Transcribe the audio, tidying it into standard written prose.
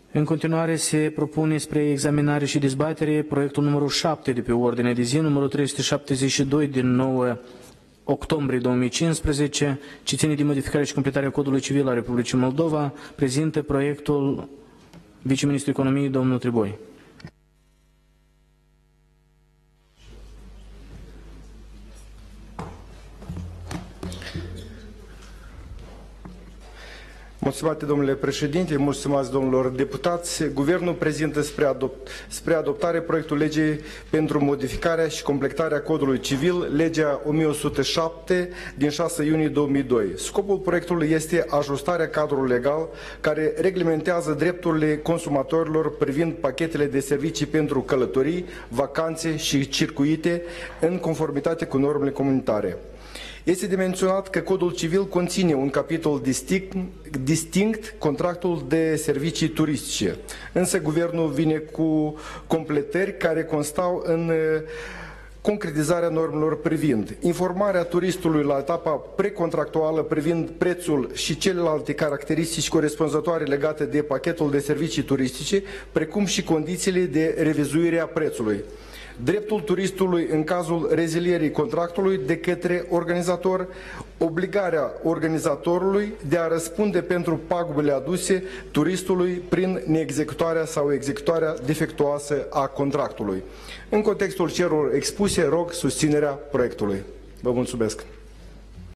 În continuare se propune spre examinare și dezbatere proiectul numărul 7 de pe ordinea de zi, numărul 372 din 9 octombrie 2015, ce ține de modificarea și completarea Codului Civil al Republicii Moldova, prezintă proiectul viceministrul Economiei, domnul Triboi. Mulțumesc, domnule președinte, mulțumesc, domnilor deputați. Guvernul prezintă spre adoptare proiectul legii pentru modificarea și completarea Codului Civil, legea 1107 din 6 iunie 2002. Scopul proiectului este ajustarea cadrului legal care reglementează drepturile consumatorilor privind pachetele de servicii pentru călătorii, vacanțe și circuite în conformitate cu normele comunitare. Este de menționat că Codul Civil conține un capitol distinct, contractul de servicii turistice, însă Guvernul vine cu completări care constau în concretizarea normelor privind informarea turistului la etapa precontractuală privind prețul și celelalte caracteristici corespunzătoare legate de pachetul de servicii turistice, precum și condițiile de revizuire a prețului. Dreptul turistului în cazul rezilierii contractului de către organizator, obligarea organizatorului de a răspunde pentru pagubele aduse turistului prin neexecutarea sau executarea defectuoasă a contractului. În contextul celor expuse, rog susținerea proiectului. Vă mulțumesc.